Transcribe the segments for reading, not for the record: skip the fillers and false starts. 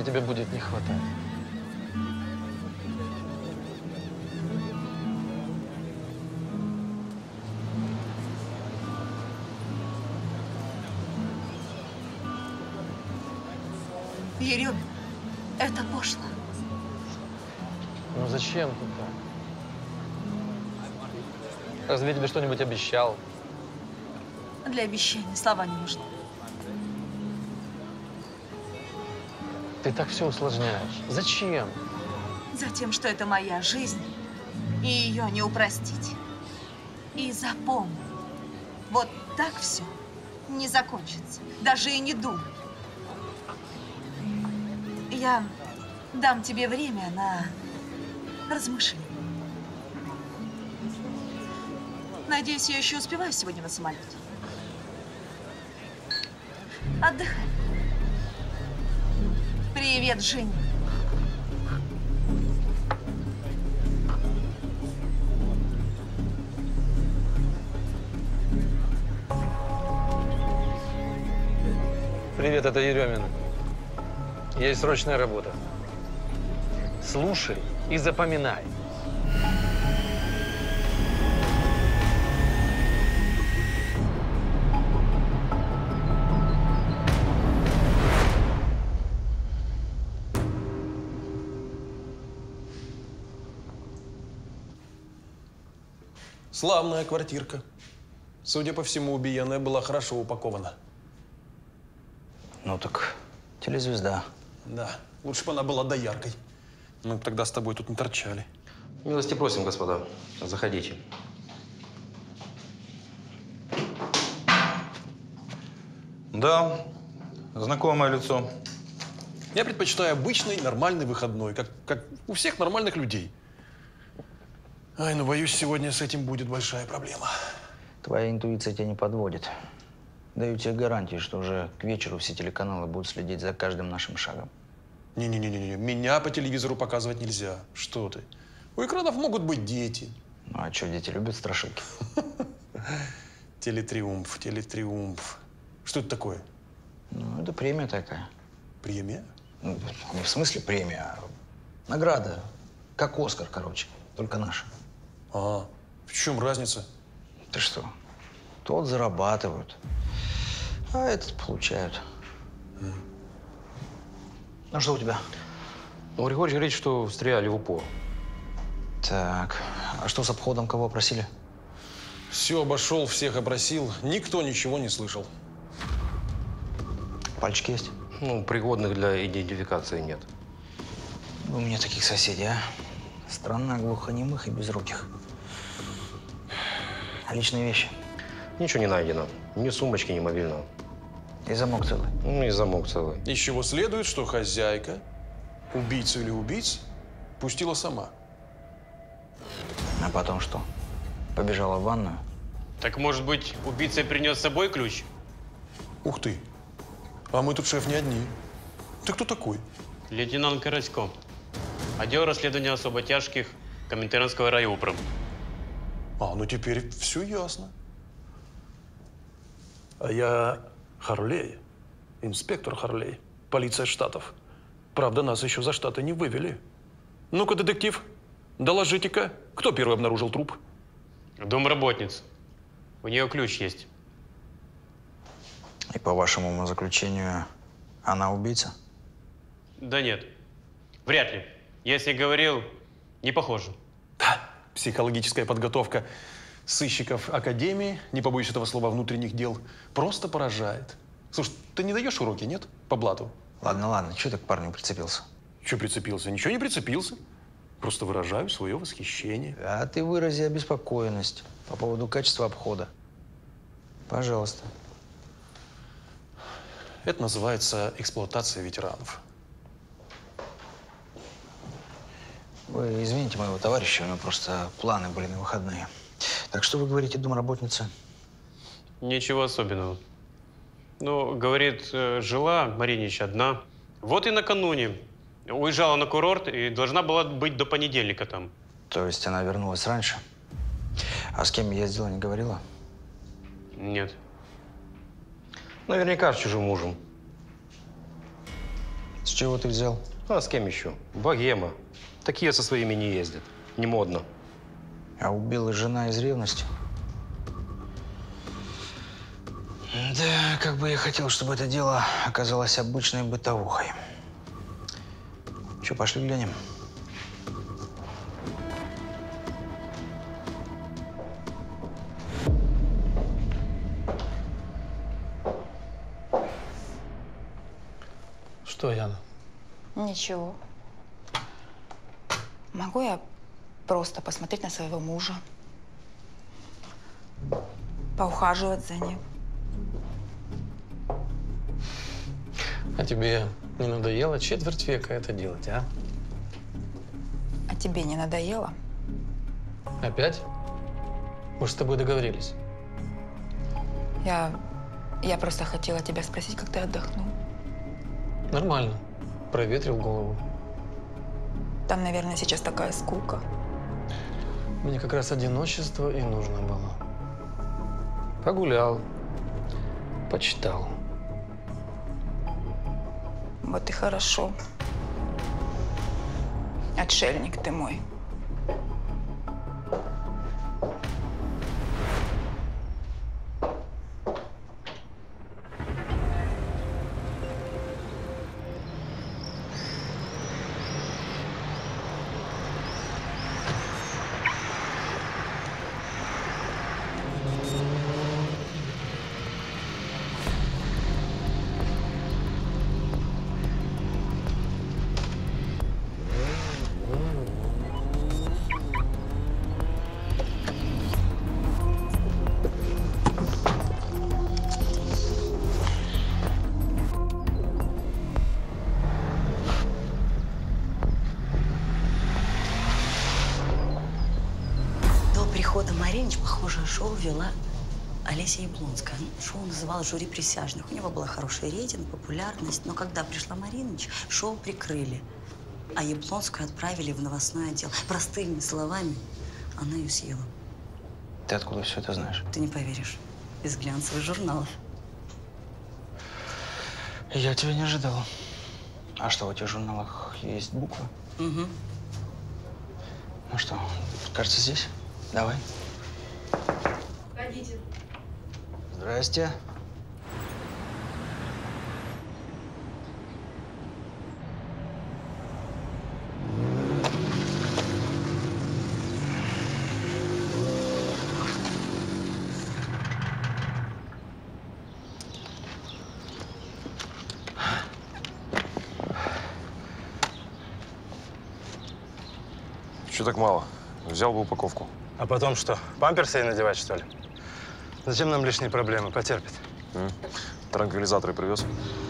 сегодня тебе будет не хватать. Ерёмин, это пошло. Ну зачем ты так? Разве я тебе что-нибудь обещал? Для обещаний слова не нужны. Ты так все усложняешь. Зачем? Затем, что это моя жизнь, и ее не упростить. И запомни, вот так все не закончится. Даже и не думай. Я дам тебе время на размышление. Надеюсь, я еще успеваю сегодня на самолете. Отдыхай. Привет, Женя. Привет, это Ерёмин. Есть срочная работа. Слушай и запоминай. Славная квартирка. Судя по всему, убиенная была хорошо упакована. Ну так, телезвезда. Да, лучше бы она была дояркой. Мы бы тогда с тобой тут не торчали. Милости просим, господа. Заходите. Да, знакомое лицо. Я предпочитаю обычный, нормальный выходной, как у всех нормальных людей. Ай, ну боюсь, сегодня с этим будет большая проблема. Твоя интуиция тебя не подводит. Даю тебе гарантию, что уже к вечеру все телеканалы будут следить за каждым нашим шагом. Не-не-не, меня по телевизору показывать нельзя. Что ты? У экранов могут быть дети. Ну а что, дети любят страшилки? Телетриумф, телетриумф. Что это такое? Ну, это премия такая. Премия? Ну, не в смысле премия, а награда. Как Оскар, короче. Только наша. А, в чем разница? Ты что? Тот зарабатывают, а этот получают. Ну, что у тебя? Ну, Григорий говорит, что стреляли в упор. Так, а что с обходом? Кого опросили? Все обошел, всех опросил. Никто ничего не слышал. Пальчики есть? Ну, пригодных для идентификации нет. У меня таких соседей, а? Страна глухонемых и безруких. А личные вещи? Ничего не найдено. Ни сумочки, ни мобильного. И замок целый? Ну, и замок целый. Из чего следует, что хозяйка, убийцу или убийц, пустила сама. А потом что? Побежала в ванную? Так, может быть, убийца принес с собой ключ? Ух ты. А мы тут, шеф, не одни. Ты кто такой? Лейтенант Карасько. Отдел расследования особо тяжких Коминтернского райупрам. А, ну теперь все ясно. А я Харлей, инспектор Харлей, полиция штатов. Правда, нас еще за штаты не вывели. Ну-ка, детектив, доложите-ка, кто первый обнаружил труп? Домработница. У нее ключ есть. И по вашему умозаключению, она убийца? Да нет, вряд ли. Я с ней говорил, не похоже. Да, психологическая подготовка сыщиков Академии, не побоюсь этого слова, внутренних дел, просто поражает. Слушай, ты не даешь уроки, нет, по блату? Ладно, ладно, чего ты к парню прицепился? Че прицепился? Ничего не прицепился. Просто выражаю свое восхищение. А ты вырази обеспокоенность по поводу качества обхода. Пожалуйста. Это называется эксплуатация ветеранов. Вы извините моего товарища, у него просто планы были на выходные. Так что вы говорите, домработница? Ничего особенного. Ну, говорит, жила Маринич одна. Вот и накануне уезжала на курорт и должна была быть до понедельника там. То есть она вернулась раньше? А с кем ездила, не говорила? Нет. Наверняка с чужим мужем. С чего ты взял? А с кем еще? Богема. Такие со своими не ездят. Не модно. А убила жена из ревности? Да, как бы я хотел, чтобы это дело оказалось обычной бытовухой. Че, пошли глянем? Что, Яна? Ничего. Могу я просто посмотреть на своего мужа? Поухаживать за ним? А тебе не надоело четверть века это делать, а? А тебе не надоело? Опять? Мы же с тобой договорились. Я просто хотела тебя спросить, как ты отдохнул. Нормально. Проветрил голову. Там, наверное, сейчас такая скука. Мне как раз одиночество и нужно было. Погулял, почитал. Вот и хорошо. Отшельник ты мой. До прихода Маринич, похоже, шоу вела Олеся Яблонская. Шоу называлось «Жюри присяжных». У него была хороший рейтинг, популярность. Но когда пришла Маринич, шоу прикрыли. А Яблонскую отправили в новостной отдел. Простыми словами, она ее съела. Ты откуда все это знаешь? Ты не поверишь. Из глянцевых журналов. Я тебя не ожидал. А что, в этих журналах есть буквы? Угу. Ну что, кажется, здесь? Давай. Ходите. Здрасте. Чего так мало? Взял бы упаковку. А потом что, памперсы ей надевать, что ли? Зачем нам лишние проблемы? Потерпит. Транквилизаторы привез?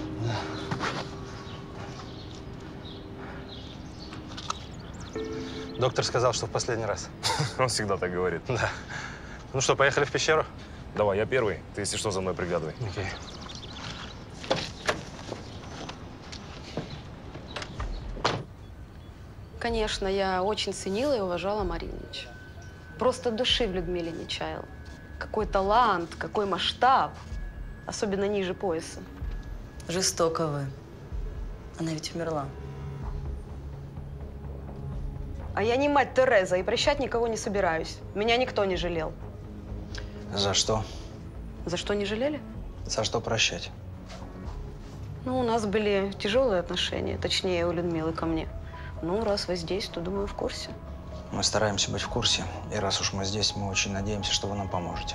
Доктор сказал, что в последний раз. Он всегда так говорит. Да. Ну что, поехали в пещеру? Давай, я первый. Ты, если что, за мной приглядывай. Окей. Конечно, я очень ценила и уважала Маринич. Просто души в Людмиле не чаяла. Какой талант, какой масштаб. Особенно ниже пояса. Жестоко вы. Она ведь умерла. А я не мать Тереза и прощать никого не собираюсь. Меня никто не жалел. За что? За что не жалели? За что прощать? Ну, у нас были тяжелые отношения, точнее, у Людмилы ко мне. Ну, раз вы здесь, то, думаю, в курсе. Мы стараемся быть в курсе. И раз уж мы здесь, мы очень надеемся, что вы нам поможете.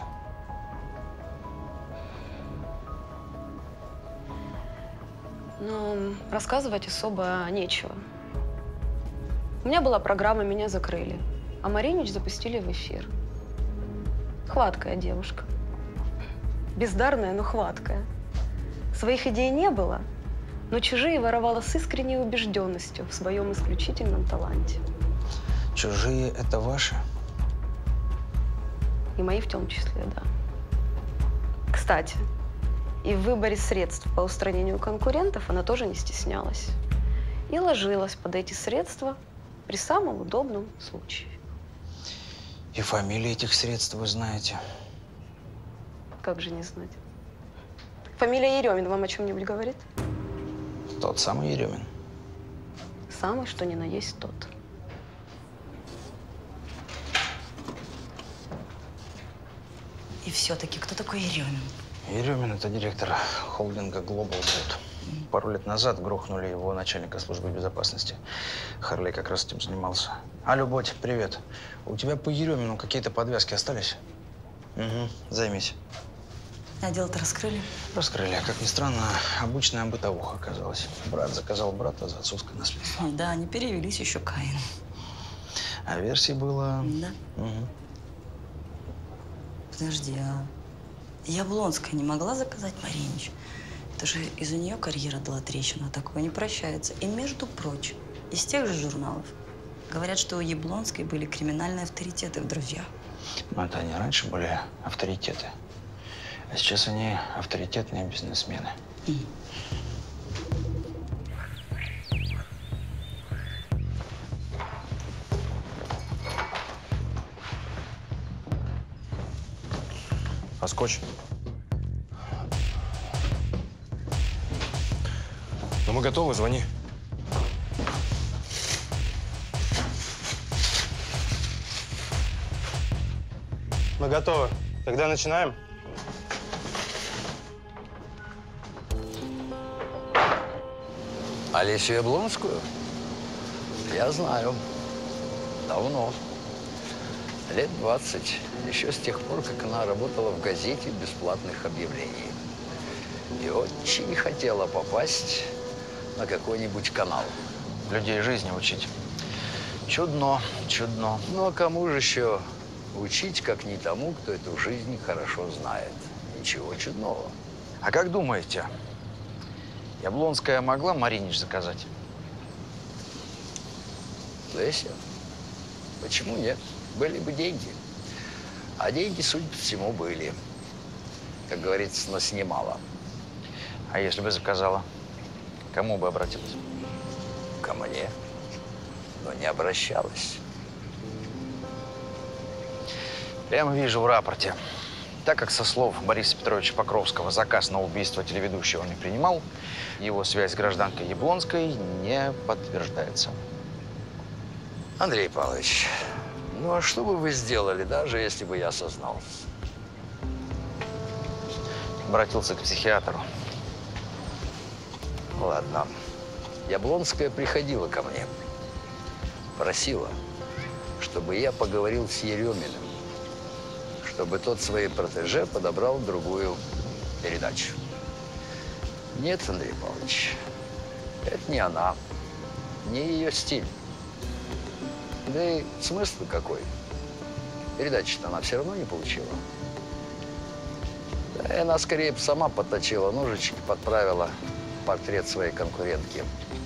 Но рассказывать особо нечего. У меня была программа «Меня закрыли», а Маринич запустили в эфир. Хваткая девушка. Бездарная, но хваткая. Своих идей не было, но чужие воровала с искренней убежденностью в своем исключительном таланте. Чужие – это ваши? И мои в том числе, да. Кстати, и в выборе средств по устранению конкурентов она тоже не стеснялась. И ложилась под эти средства при самом удобном случае. И фамилии этих средств вы знаете? Как же не знать? Фамилия Еремин вам о чем-нибудь говорит? Тот самый Еремин. Самый, что ни на есть тот. И все-таки, кто такой Еремин? Еремин – это директор холдинга Global Boat. Пару лет назад грохнули его начальника службы безопасности. Харлей как раз этим занимался. Алло, Боть, привет. У тебя по Еремину какие-то подвязки остались? Угу, займись. А дело-то раскрыли? Раскрыли. Как ни странно, обычная бытовуха оказалась. Брат заказал брата за отцовское наследство. Да, они перевелись еще Каин. А версий было… Да. Угу. Подожди, а Яблонская не могла заказать Маринич? Это же из-за нее карьера дала трещину, а такое не прощается. И, между прочим, из тех же журналов говорят, что у Яблонской были криминальные авторитеты в друзьях. Ну, это они раньше были авторитеты. А сейчас они авторитетные бизнесмены. А скотч? Ну, мы готовы, звони. Мы готовы. Тогда начинаем. Олесю Яблонскую? Я знаю. Давно. Лет 20. Еще с тех пор, как она работала в газете бесплатных объявлений. И очень хотела попасть на какой-нибудь канал. Людей жизни учить. Чудно, чудно. Ну, а кому же еще учить, как не тому, кто эту жизнь хорошо знает? Ничего чудного. А как думаете, Яблонская могла Маринич заказать? Леся? Почему нет? Были бы деньги. А деньги, судя по всему, были. Как говорится, наснимала. А если бы заказала, кому бы обратилась? Ко мне. Но не обращалась. Прямо вижу в рапорте. Так как со слов Бориса Петровича Покровского заказ на убийство телеведущего не принимал, его связь с гражданкой Яблонской не подтверждается. Андрей Павлович, ну а что бы вы сделали, даже если бы я сознался? Обратился к психиатру. Ладно. Яблонская приходила ко мне. Просила, чтобы я поговорил с Ереминым, чтобы тот своей протеже подобрал другую передачу. Нет, Андрей Павлович, это не она, не ее стиль. Да и смысл какой? Передачу-то она все равно не получила. Да и она скорее бы сама подточила ножички, подправила портрет своей конкурентки.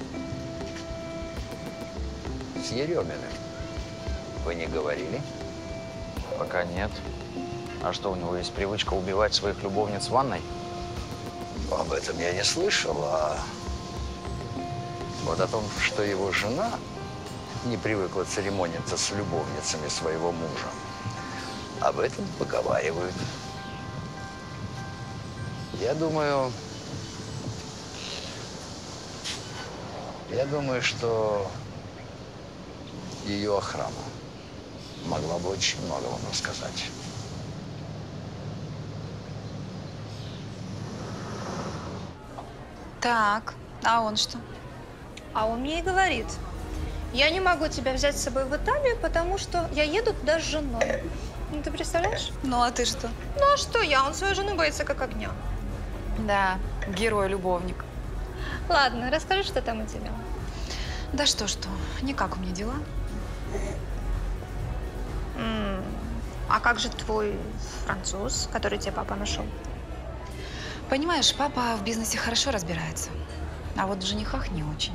С Ереминым вы не говорили? Пока нет. А что, у него есть привычка убивать своих любовниц в ванной? Об этом я не слышал, а вот о том, что его жена не привыкла церемониться с любовницами своего мужа, об этом поговаривают. Я думаю, что ее охрана могла бы очень много вам рассказать. Так, а он что? А он мне и говорит: я не могу тебя взять с собой в Италию, потому что я еду туда с женой. Ну, ты представляешь? Ну, а ты что? Ну, а что я? Он свою жену боится как огня. Да, герой-любовник. Ладно, расскажи, что там у тебя. Да что, никак у меня дела. А как же твой француз, который тебе папа нашел? Понимаешь, папа в бизнесе хорошо разбирается, а вот в женихах не очень.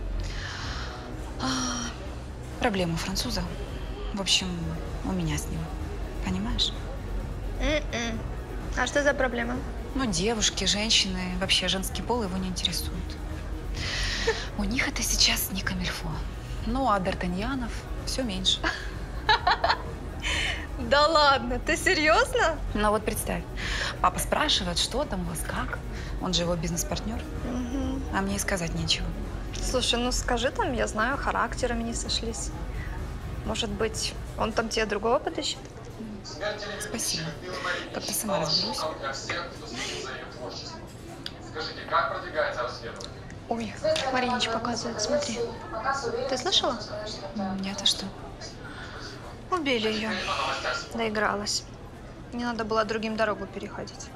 Проблема у француза. В общем, у меня с ним. Понимаешь? А что за проблема? Ну, девушки, женщины, вообще женский пол его не интересует. У них это сейчас не камильфо. Ну, а Д'Артаньянов все меньше. Да ладно, ты серьезно? Ну вот представь, папа спрашивает, что там у вас, как. Он же его бизнес-партнер. А мне и сказать нечего. Слушай, ну скажи там, я знаю, характерами не сошлись. Может быть, он там тебе другого подыщет? Спасибо. Как-то сама разберусь. Скажите, как продвигается расследование? Ой, Маринич показывает, смотри. Ты слышала? Нет, а что? Убили ее. Доигралась. Не надо было другим дорогу переходить.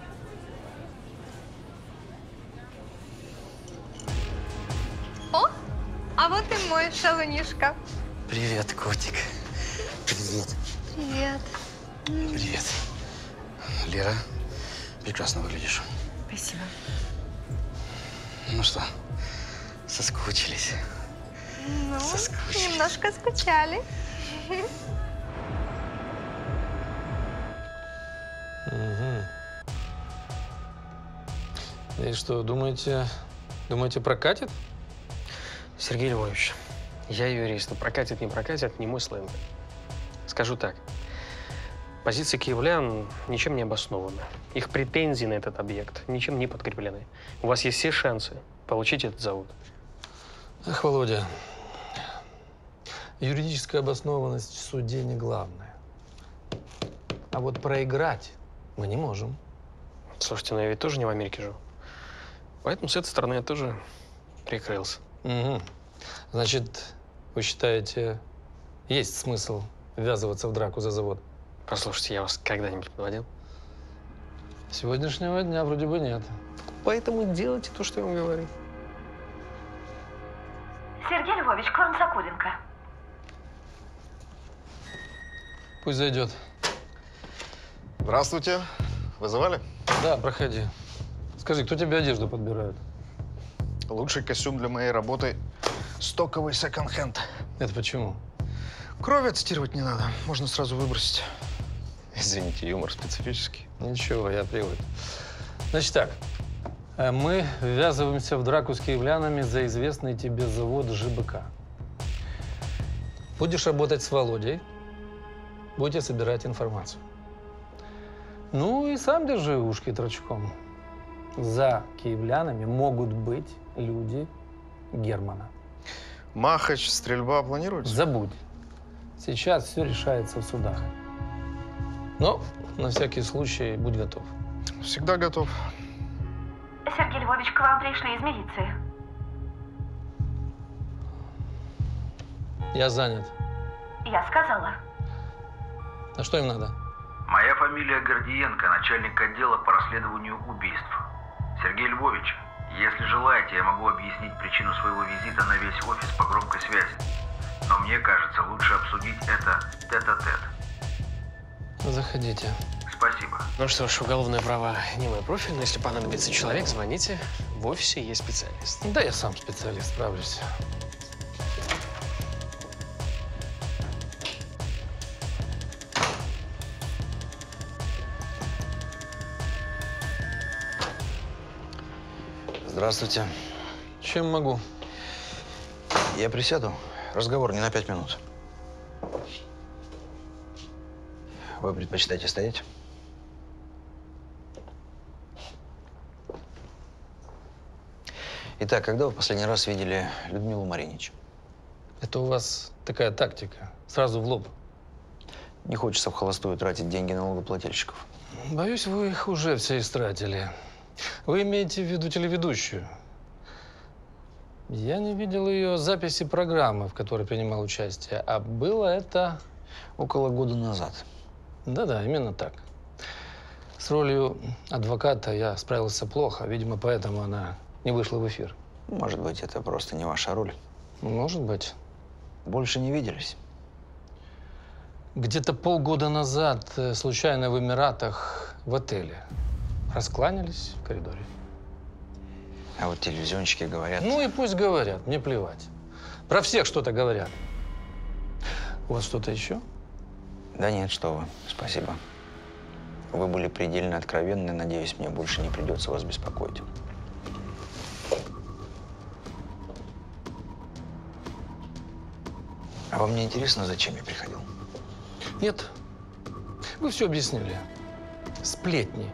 О, а вот и мой шалунишка. Привет, котик. Привет. Привет. Привет. Лера, прекрасно выглядишь. Спасибо. Ну что, соскучились? Ну, немножко скучали. Угу. И что, думаете, прокатит? Сергей Львович, я юрист, но прокатит, не мой сленг. Скажу так. Позиции киевлян ничем не обоснованы. Их претензии на этот объект ничем не подкреплены. У вас есть все шансы получить этот завод. Ах, Володя, юридическая обоснованность в суде не главное. А вот проиграть мы не можем. Слушайте, ну я ведь тоже не в Америке живу. Поэтому с этой стороны я тоже прикрылся. Угу. Значит, вы считаете, есть смысл ввязываться в драку за завод? Послушайте, я вас когда-нибудь подводил? С сегодняшнего дня вроде бы нет. Поэтому делайте то, что я вам говорю. Сергей Львович, к вам Сокуренко. Пусть зайдет. Здравствуйте. Вызывали? Да, проходи. Скажи, кто тебе одежду подбирает? Лучший костюм для моей работы – стоковый секонд-хенд. Это почему? Крови отстирывать не надо. Можно сразу выбросить. Извините, юмор специфический. Ничего, я привык. Значит так, мы ввязываемся в драку с киевлянами за известный тебе завод ЖБК. Будешь работать с Володей, будете собирать информацию. Ну и сам держи ушки торчком. За киевлянами могут быть люди Германа. Махач, стрельба планируется? Забудь. Сейчас все решается в судах. Но на всякий случай будь готов. Всегда готов. Сергей Львович, к вам пришли из милиции. Я занят. Я сказала. А что им надо? Моя фамилия Гордиенко, начальник отдела по расследованию убийств. Сергей Львович, если желаете, я могу объяснить причину своего визита на весь офис по громкой связи. Но мне кажется, лучше обсудить это тет-а-тет. Заходите. Спасибо. Ну что ж, уголовное право не мой профиль, но если понадобится человек, звоните. В офисе есть специалист. Да, я сам специалист, справлюсь. Здравствуйте. Чем могу? Я присяду. Разговор не на 5 минут. Вы предпочитаете стоять? Итак, когда вы в последний раз видели Людмилу Маринич? Это у вас такая тактика. Сразу в лоб. Не хочется вхолостую тратить деньги налогоплательщиков. Боюсь, вы их уже все истратили. Вы имеете в виду телеведущую? Я не видел ее записи программы, в которой принимал участие. А было это около года назад. Да-да, именно так. С ролью адвоката я справился плохо. Видимо, поэтому она не вышла в эфир. Может быть, это просто не ваша роль. Может быть. Больше не виделись? Где-то полгода назад, случайно в Эмиратах, в отеле. Раскланялись в коридоре. А вот телевизионщики говорят… Ну и пусть говорят, мне плевать. Про всех что-то говорят. У вас что-то еще? Да нет, что вы. Спасибо. Вы были предельно откровенны. Надеюсь, мне больше не придется вас беспокоить. А вам не интересно, зачем я приходил? Нет. Вы все объяснили. Сплетни.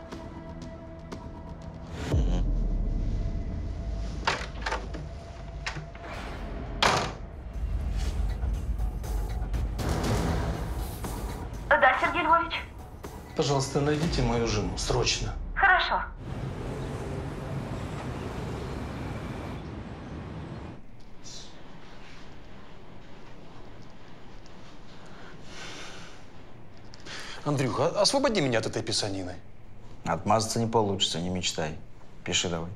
Да, Сергей Львович? Пожалуйста, найдите мою жену, срочно. Хорошо. Андрюха, освободи меня от этой писанины. Отмазаться не получится, не мечтай. Пиши давай.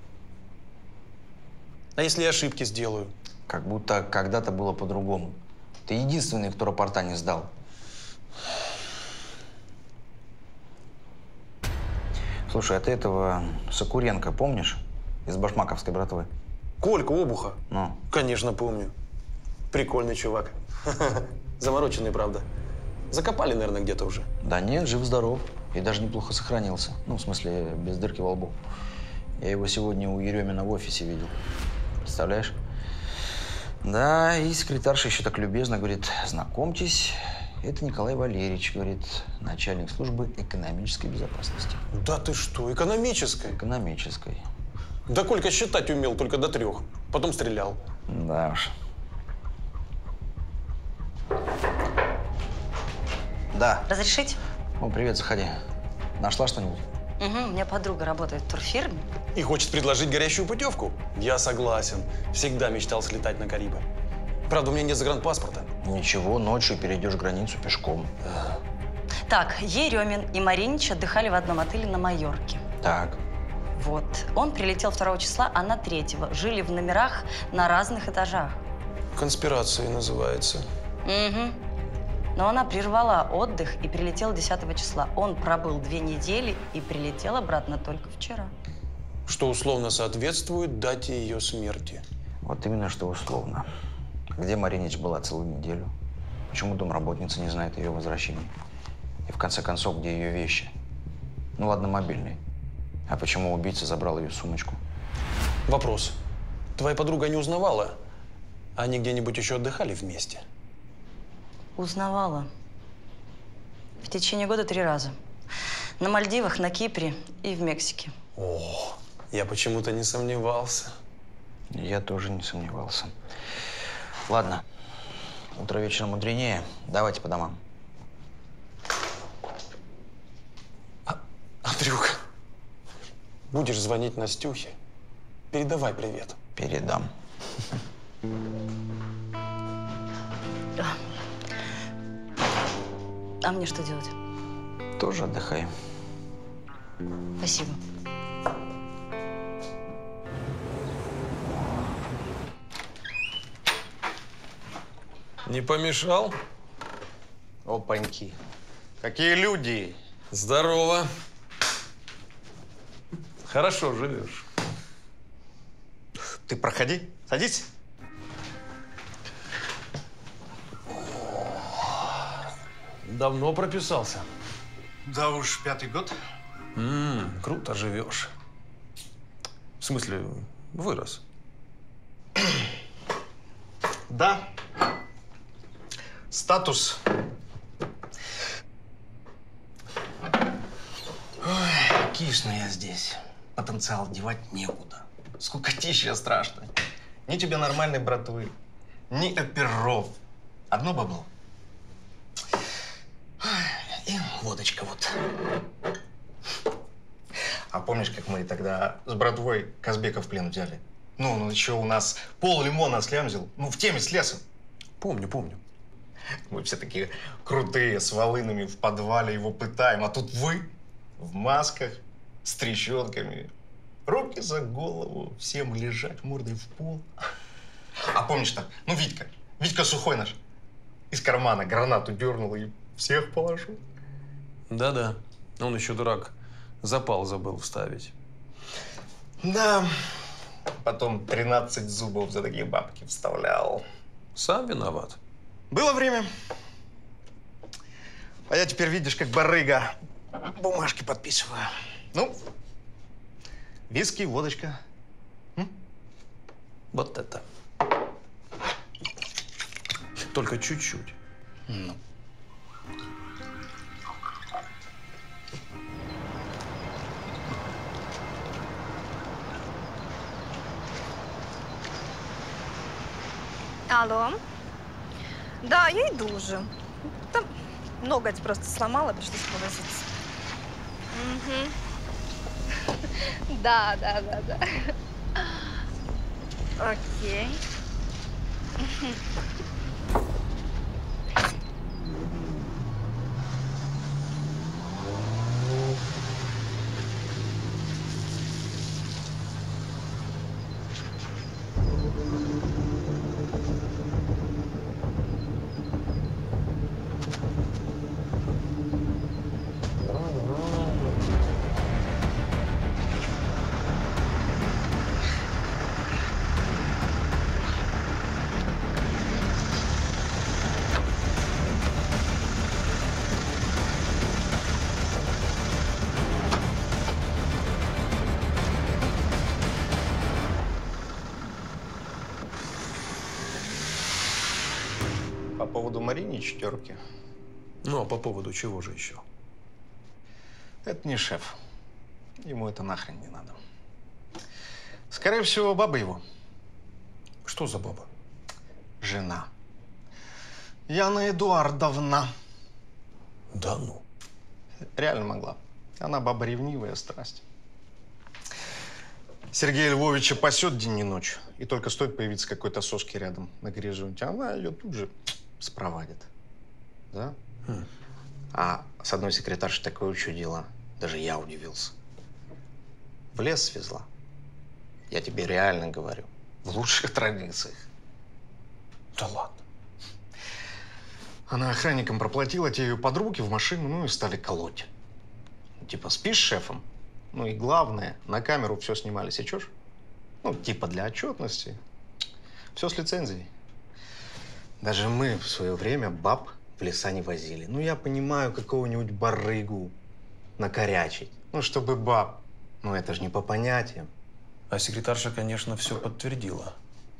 А если я ошибки сделаю? Как будто когда-то было по-другому. Ты единственный, кто рапорта не сдал. Слушай, а ты этого Сокуренко помнишь? Из башмаковской братвы. Колька Обуха? Ну? Конечно, помню. Прикольный чувак. Замороченный, правда. Закопали, наверное, где-то уже. Да нет, жив-здоров. И даже неплохо сохранился. Ну, в смысле, без дырки во лбу. Я его сегодня у Еремина в офисе видел. Представляешь? Да, и секретарша еще так любезно говорит: знакомьтесь, это Николай Валерьевич, говорит, начальник службы экономической безопасности. Да ты что, экономической? Экономической. Да Колька считать умел только до 3. Потом стрелял. Да уж. Да. Разрешить? О, привет, заходи. Нашла что-нибудь? Угу, у меня подруга работает в турфирме. И хочет предложить горящую путевку? Я согласен. Всегда мечтал слетать на Карибы. Правда, у меня нет загранпаспорта. Ничего, ночью перейдешь границу пешком. Так, Еремин и Маринич отдыхали в одном отеле на Майорке. Так. Вот. Он прилетел 2 числа, она 3-го. Жили в номерах на разных этажах. Конспирация называется. Угу. Но она прервала отдых и прилетела 10 числа. Он пробыл 2 недели и прилетел обратно только вчера. Что условно соответствует дате ее смерти. Вот именно что условно. Где Маринич была целую неделю? Почему домработница не знает о ее возвращении? И в конце концов, где ее вещи? Ну ладно, мобильный. А почему убийца забрал ее сумочку? Вопрос. Твоя подруга не узнавала? Они где-нибудь еще отдыхали вместе? Узнавала. В течение года 3 раза. На Мальдивах, на Кипре и в Мексике. О, я почему-то не сомневался. Я тоже не сомневался. Ладно, утро вечером мудренее. Давайте по домам. Андрюха, будешь звонить Настюхе, передавай привет. Передам. А мне что делать? Тоже отдыхай. Спасибо. Не помешал? Опаньки. Какие люди! Здорово. Хорошо живешь. Ты проходи, садись. Давно прописался. Да уж, 5-й год. Круто живешь. В смысле, вырос. Да. Статус. Ой, кишно я здесь. Потенциал девать некуда. Скукотища страшно. Ни тебе нормальной братвы, ни оперов. Одно бабло. И водочка вот. А помнишь, как мы тогда с братвой Казбека в плен взяли? Ну, он еще у нас пол-лимона слямзил. Ну, в теме с лесом. Помню, помню. Мы все такие крутые, с волынами в подвале его пытаем. А тут вы в масках, с трещотками. Руки за голову, всем лежать мордой в пол. А помнишь там, ну, Витька Сухой наш, из кармана гранату дернул и всех положил. Да-да, он еще дурак. Запал забыл вставить. Да, потом 13 зубов за такие бабки вставлял. Сам виноват. Было время. А я теперь, видишь, как барыга, бумажки подписываю. Ну, виски, водочка. Вот это. Только чуть-чуть. Ну. Алло. Да, я йду вже. Та Ноготь просто сломала, пришлось повозиться. Да. Окей. По поводу Маринича терки. Ну, а по поводу чего же еще? Это не шеф. Ему это нахрен не надо. Скорее всего, баба его. Что за баба? Жена. Яна Эдуардовна. Да ну? Реально могла. Она баба ревнивая, страсть. Сергея Львовича пасет день и ночь. И только стоит появиться какой-то соски рядом на горизонте, она ее тут же спровадит. Да? А с одной секретаршей такое учудило. Даже я удивился. В лес свезла. Я тебе реально говорю. В лучших традициях. Да ладно. Она охранникам проплатила, те ее под руки в машину, ну и стали колоть. Типа, спишь с шефом? Ну и главное, на камеру все снимали, сечешь? Ну, типа для отчетности. Все с лицензией. Даже мы в свое время баб в леса не возили. Ну, я понимаю, какого-нибудь барыгу накорячить. Ну, чтобы баб. Ну, это же не по понятиям. А секретарша, конечно, все подтвердила.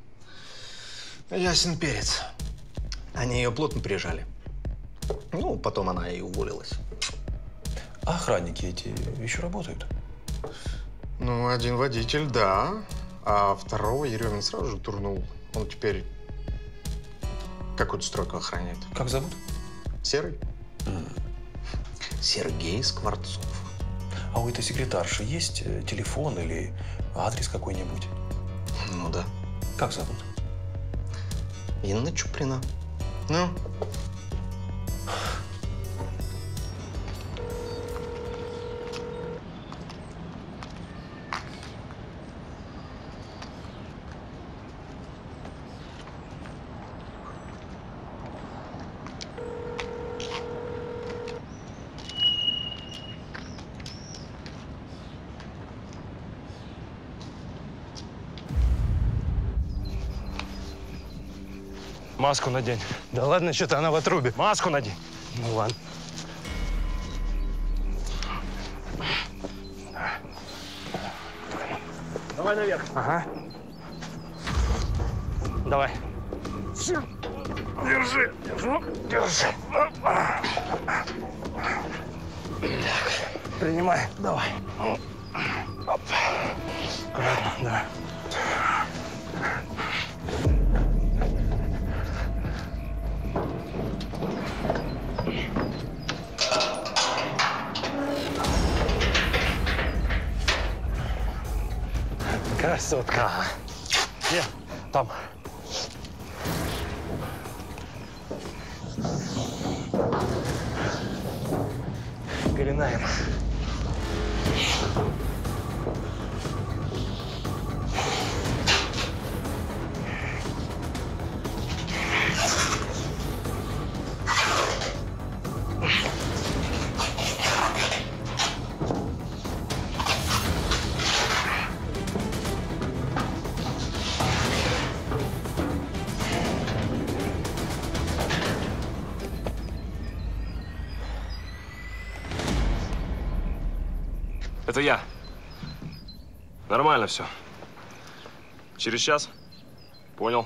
Ясен перец. Они ее плотно прижали. Ну, потом она и уволилась. А охранники эти еще работают? Ну, один водитель, да. А второго Еремин сразу же турнул. Он теперь какую-то стройку охраняет. Как зовут? Серый. Сергей Скворцов. А у этой секретарши есть телефон или адрес какой-нибудь? Ну да. Как зовут? Инна Чуприна. Ну? Маску надень. Да ладно, что-то она в отрубе. Маску надень. Ну ладно. Давай наверх. Ага. Давай. Держи, держу, держи. Так, принимай. Давай. Оп. Аккуратно, да. Красотка. Где? Там. Пеленаем. Это я. Нормально все. Через час? Понял.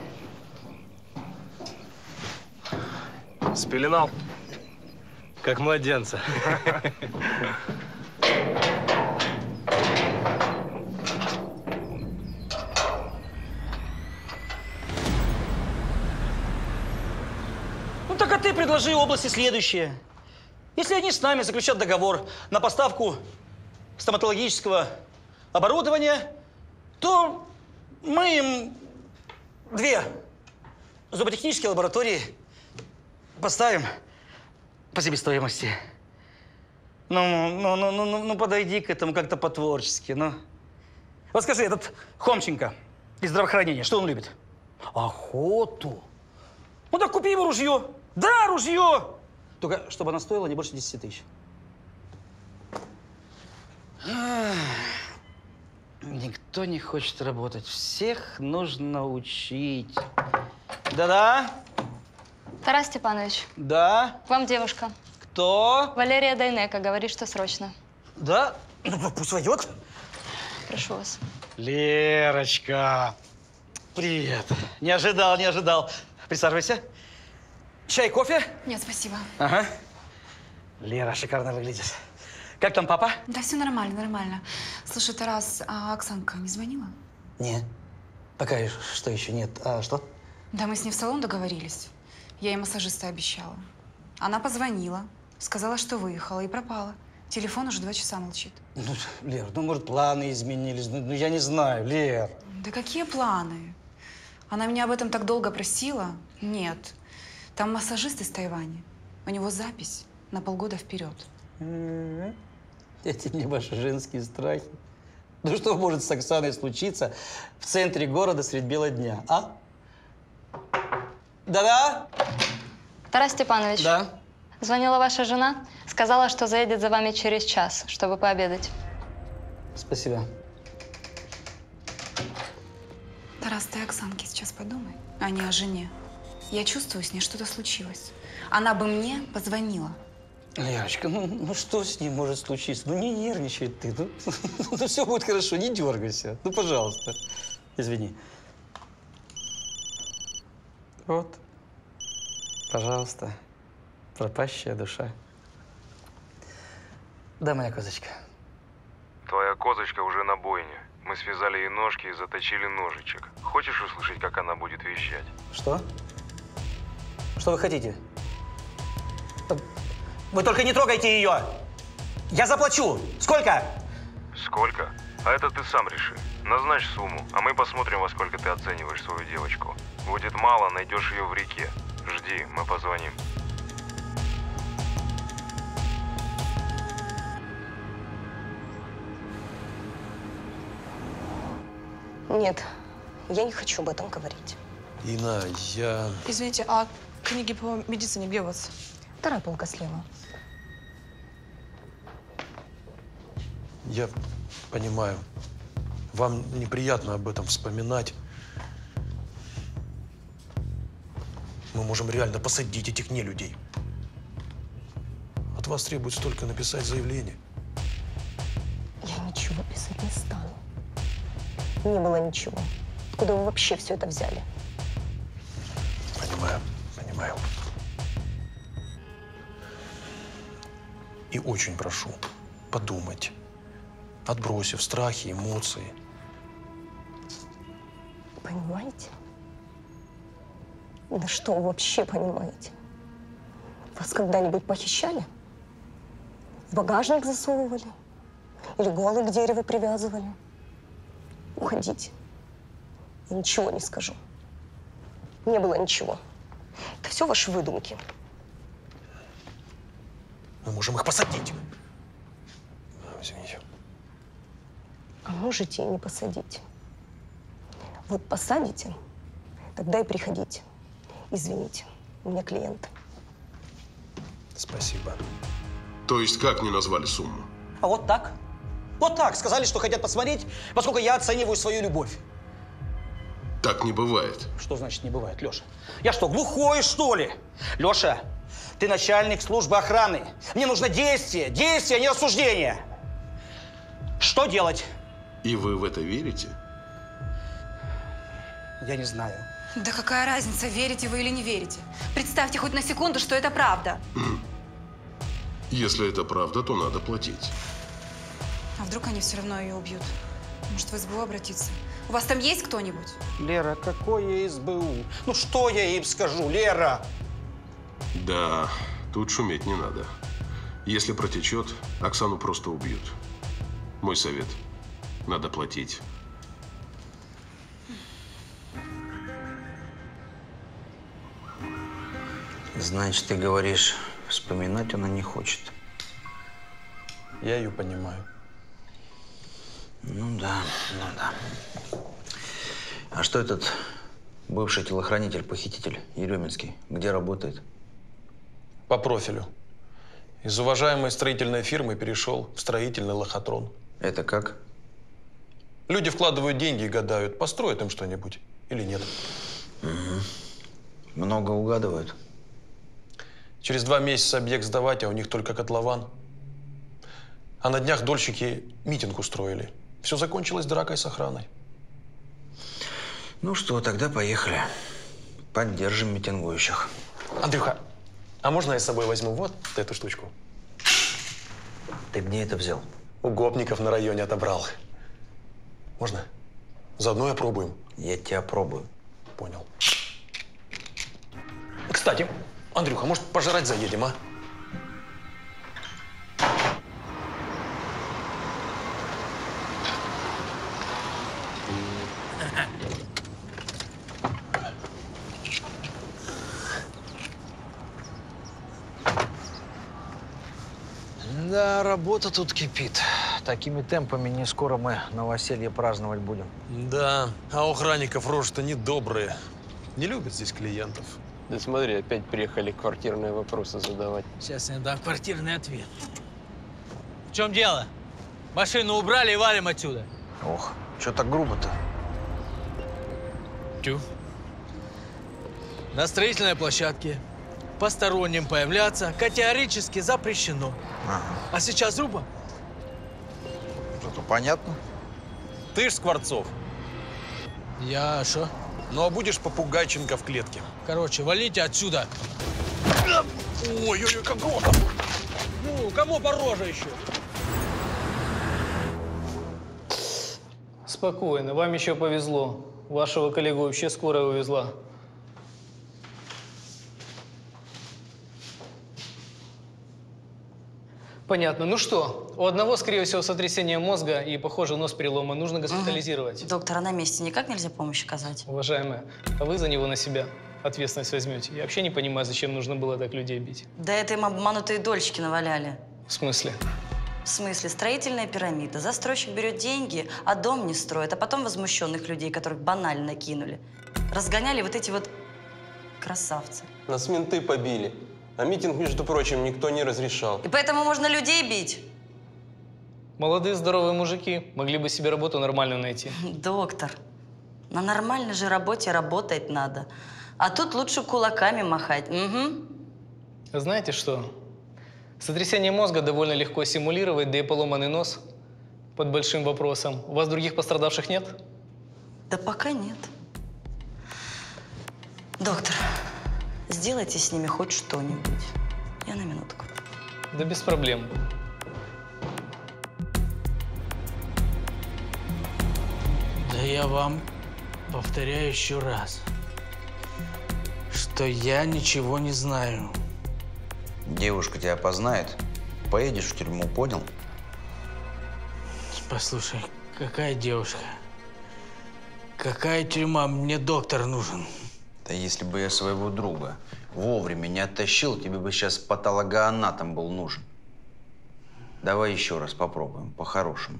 Спеленал? Как младенца. Ну так а ты предложи области следующее. Если они с нами заключат договор на поставку стоматологического оборудования, то мы им 2 зуботехнические лаборатории поставим по себестоимости. Ну, подойди к этому как-то по-творчески, ну. Вот скажи, этот Хомченко из здравоохранения, что он любит? Охоту. Ну так купи ему ружье. Да, ружье. Только чтобы оно стоило не больше 10 тысяч. Никто не хочет работать. Всех нужно учить. Да-да? Тарас Степанович. Да? К вам девушка. Кто? Валерия Дайнека. Говорит, что срочно. Да? Ну, пусть войдет. Прошу вас. Лерочка. Привет. Не ожидал. Присаживайся. Чай, кофе? Нет, спасибо. Ага. Лера, шикарно выглядишь. Как там папа? Да все нормально. Слушай, Тарас, а Оксанка не звонила? Нет. Пока что еще нет. А что? Да мы с ней в салон договорились. Я ей массажиста обещала. Она позвонила, сказала, что выехала и пропала. Телефон уже 2 часа молчит. Ну, Лер, может, планы изменились. Ну, я не знаю, Лер. Да какие планы? Она меня об этом так долго просила. Нет. Там массажист из Тайваня. У него запись на полгода вперед. Эти мне ваши женские страхи. Ну что может с Оксаной случиться в центре города средь бела дня, а? Да-да? Тарас Степанович. Да? Звонила ваша жена. Сказала, что заедет за вами через час, чтобы пообедать. Спасибо. Тарас, ты о Оксанке сейчас подумай, а не о жене. Я чувствую, с ней что-то случилось. Она бы мне позвонила. Лерочка, ну что с ней может случиться? Ну не нервничай ты. Ну все будет хорошо, не дергайся. Ну, пожалуйста. Извини. Вот. Пожалуйста. Пропащая душа. Да, моя козочка. Твоя козочка уже на бойне. Мы связали ей ножки и заточили ножичек. Хочешь услышать, как она будет вещать? Что? Что вы хотите? Вы только не трогайте ее! Я заплачу! Сколько? Сколько? А это ты сам реши. Назначь сумму, а мы посмотрим, во сколько ты оцениваешь свою девочку. Будет мало, найдешь ее в реке. Жди, мы позвоним. Нет, я не хочу об этом говорить. Инна, я… Извините, а книги по медицине где у вас? Вторая полка слева. Я понимаю. Вам неприятно об этом вспоминать. Мы можем реально посадить этих нелюдей. От вас требуется только написать заявление. Я ничего писать не стану. Не было ничего. Откуда вы вообще все это взяли? Понимаю. И очень прошу подумать, отбросив страхи, эмоции. Понимаете? Да что вы вообще понимаете? Вас когда-нибудь похищали? В багажник засовывали? Или голый к дереву привязывали? Уходите. Я ничего не скажу. Не было ничего. Это все ваши выдумки. Мы можем их посадить. Извините. А можете и не посадить. Вот посадите, тогда и приходите. Извините, у меня клиент. Спасибо. То есть как не назвали сумму? А вот так. Вот так. Сказали, что хотят посмотреть, поскольку я оцениваю свою любовь. Так не бывает. Что значит не бывает, Леша? Я что, глухой, что ли? Леша, ты начальник службы охраны. Мне нужно действие, а не осуждение. Что делать? И вы в это верите? Я не знаю. Да какая разница, верите вы или не верите? Представьте хоть на секунду, что это правда. Если это правда, то надо платить. А вдруг они все равно ее убьют? Может, в СБУ обратиться? У вас там есть кто-нибудь? Лера, какое СБУ? Ну что я им скажу, Лера? Да, тут шуметь не надо. Если протечет, Оксану просто убьют. Мой совет – надо платить. Значит, ты говоришь, вспоминать она не хочет. Я ее понимаю. Ну да. А что этот бывший телохранитель-похититель Ереминский? Где работает? По профилю. Из уважаемой строительной фирмы перешел в строительный лохотрон. Это как? Люди вкладывают деньги и гадают, построят им что-нибудь или нет. Угу. Много угадывают. Через 2 месяца объект сдавать, а у них только котлован. А на днях дольщики митинг устроили. Все закончилось дракой с охраной. Ну что, тогда поехали. Поддержим митингующих. Андрюха, а можно я с собой возьму вот эту штучку? Ты где это взял? У гопников на районе отобрал. Можно? Заодно и опробуем. Я тебя пробую. Понял. Кстати, Андрюха, может, пожрать заедем, а? Да, работа тут кипит. Такими темпами не скоро мы новоселье праздновать будем. Да, а у охранников рожи-то недобрые. Не любят здесь клиентов. Да смотри, опять приехали квартирные вопросы задавать. Сейчас я дам квартирный ответ. В чем дело? Машину убрали и валим отсюда. Ох, что так грубо-то? Тю. На строительной площадке посторонним появляться категорически запрещено. Ага. А сейчас грубо? Зато понятно. Ты ж Скворцов. Я что? Ну а будешь попугайченко в клетке. Короче, валите отсюда. Ой-ой-ой, как грохот. Ну, кому по роже еще? Спокойно, вам еще повезло. Вашего коллегу вообще скорая увезла. Понятно. Ну что, у одного, скорее всего, сотрясение мозга и, похоже, нос переломан. Нужно госпитализировать. Доктор, а на месте никак нельзя помощь оказать? Уважаемая, а вы за него на себя ответственность возьмете? Я вообще не понимаю, зачем нужно было так людей бить. Да это им обманутые дольщики наваляли. В смысле? В смысле, строительная пирамида. Застройщик берет деньги, а дом не строит. А потом возмущенных людей, которых банально кинули, разгоняли вот эти вот красавцы. Нас менты побили. А митинг, между прочим, никто не разрешал. И поэтому можно людей бить? Молодые здоровые мужики могли бы себе работу нормальную найти. Доктор, на нормальной же работе работать надо. А тут лучше кулаками махать. Угу. Знаете что? Сотрясение мозга довольно легко симулировать, да и поломанный нос под большим вопросом. У вас других пострадавших нет? Да пока нет. Доктор, сделайте с ними хоть что-нибудь. Я на минутку. Да без проблем. Да я вам повторяю еще раз, что я ничего не знаю. Девушка тебя опознает, поедешь в тюрьму, понял? Послушай, какая девушка? Какая тюрьма? Мне доктор нужен. Да если бы я своего друга вовремя не оттащил, тебе бы сейчас патологоанатом был нужен. Давай еще раз попробуем, по-хорошему.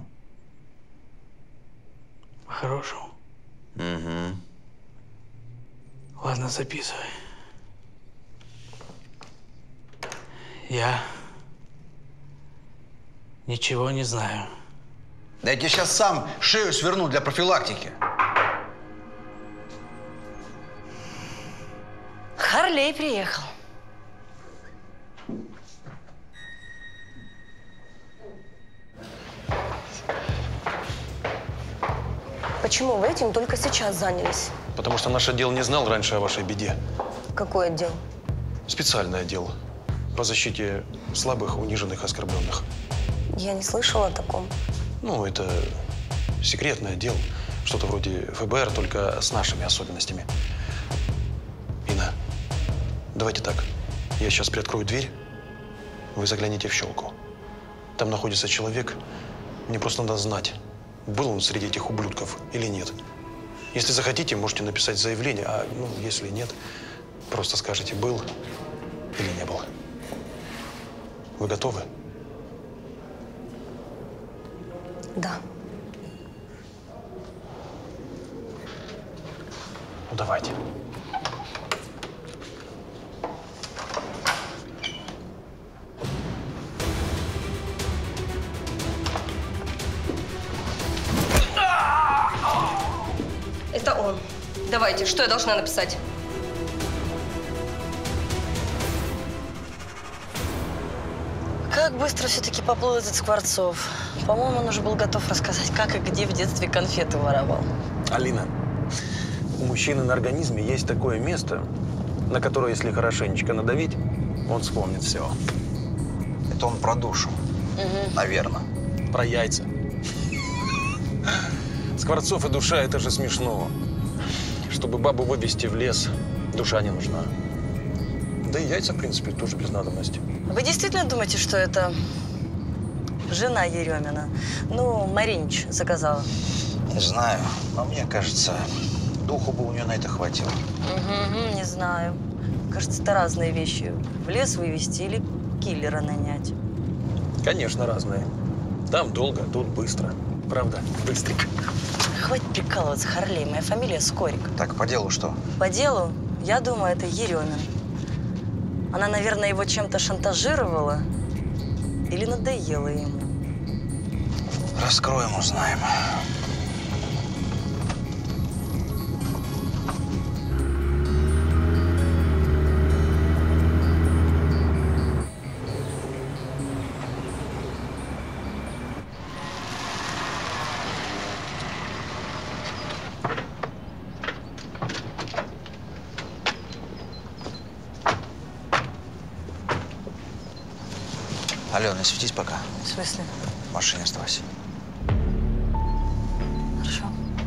По-хорошему? Угу. Ладно, записывай. Я ничего не знаю. Да я тебе сейчас сам шею сверну для профилактики. Харлей приехал. Почему вы этим только сейчас занялись? Потому что наш отдел не знал раньше о вашей беде. Какой отдел? Специальное отдел по защите слабых, униженных, оскорбленных. Я не слышала о таком. Ну, это секретный отдел. Что-то вроде ФБР, только с нашими особенностями. Инна, давайте так. Я сейчас приоткрою дверь, вы загляните в щелку. Там находится человек, мне просто надо знать, был он среди этих ублюдков или нет. Если захотите, можете написать заявление, а если нет, просто скажете, был или не был. Вы готовы? Да. Ну, давайте. Это он. Давайте, что я должна написать? Как быстро все-таки поплыл этот Скворцов. По-моему, он уже был готов рассказать, как и где в детстве конфеты воровал. Алина, у мужчины на организме есть такое место, на которое, если хорошенечко надавить, он вспомнит все. Это он про душу. Наверное. Про яйца. Скворцов и душа – это же смешно. Чтобы бабу вывести в лес, душа не нужна. Да и яйца, в принципе, тоже без надобности. Вы действительно думаете, что это жена Еремина? Ну, Маринич заказала. Не знаю, но мне кажется, духу бы у нее на это хватило. Не знаю. Кажется, это разные вещи. В лес вывести или киллера нанять. Конечно, разные. Там долго, тут быстро. Правда? Быстренько. Хватит прикалываться, Харлей. Моя фамилия Скорик. Так, по делу что? По делу, я думаю, это Еремин. Она, наверное, его чем-то шантажировала или надоела ему. Раскроем, узнаем. Алена, светись пока. В смысле? В машине оставайся. Хорошо.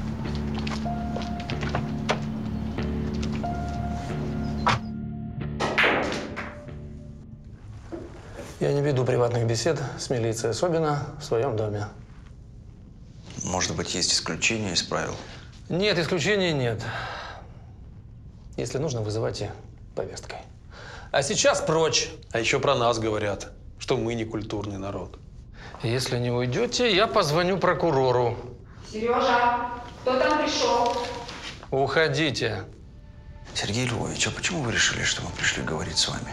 Я не веду приватных бесед с милицией, особенно в своем доме. Может быть, есть исключения из правил? Нет, исключений нет. Если нужно, вызывайте повесткой. А сейчас прочь. А еще про нас говорят, что мы не культурный народ. Если не уйдете, я позвоню прокурору. Сережа, кто там пришел? Уходите. Сергей Львович, а почему вы решили, что мы пришли говорить с вами?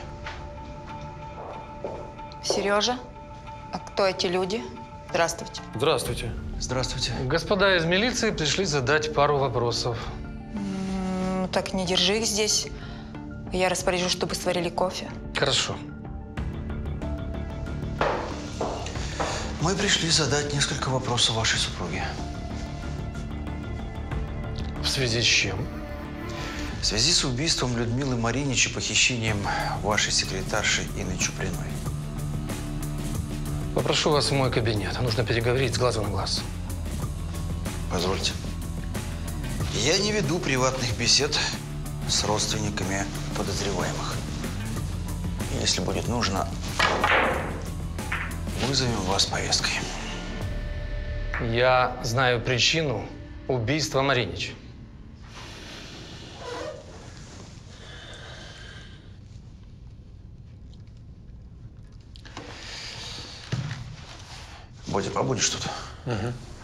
Сережа, а кто эти люди? Здравствуйте. Здравствуйте. Здравствуйте. Господа из милиции пришли задать пару вопросов. Ну так не держи их здесь. Я распоряжусь, чтобы сварили кофе. Хорошо. Мы пришли задать несколько вопросов вашей супруге. В связи с чем? В связи с убийством Людмилы Маринич и похищением вашей секретарши Инны Чуприной. Попрошу вас в мой кабинет. Нужно переговорить с глазу на глаз. Позвольте. Я не веду приватных бесед с родственниками подозреваемых. Если будет нужно, вызовем вас повесткой. Я знаю причину убийства Маринич. Бодя, побудешь тут? Угу.